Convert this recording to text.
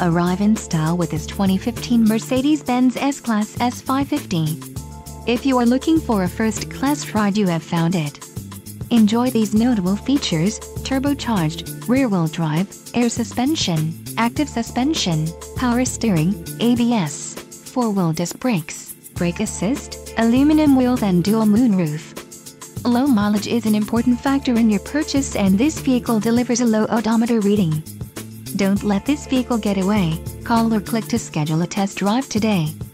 arrive in style with this 2015 Mercedes-Benz S-Class S550. If you are looking for a first-class ride, you have found it. Enjoy these notable features: turbocharged, rear-wheel drive, air suspension, active suspension, power steering, ABS, 4-wheel disc brakes, brake assist, aluminum wheels and dual moonroof. Low mileage is an important factor in your purchase, and this vehicle delivers a low odometer reading. Don't let this vehicle get away. Call or click to schedule a test drive today.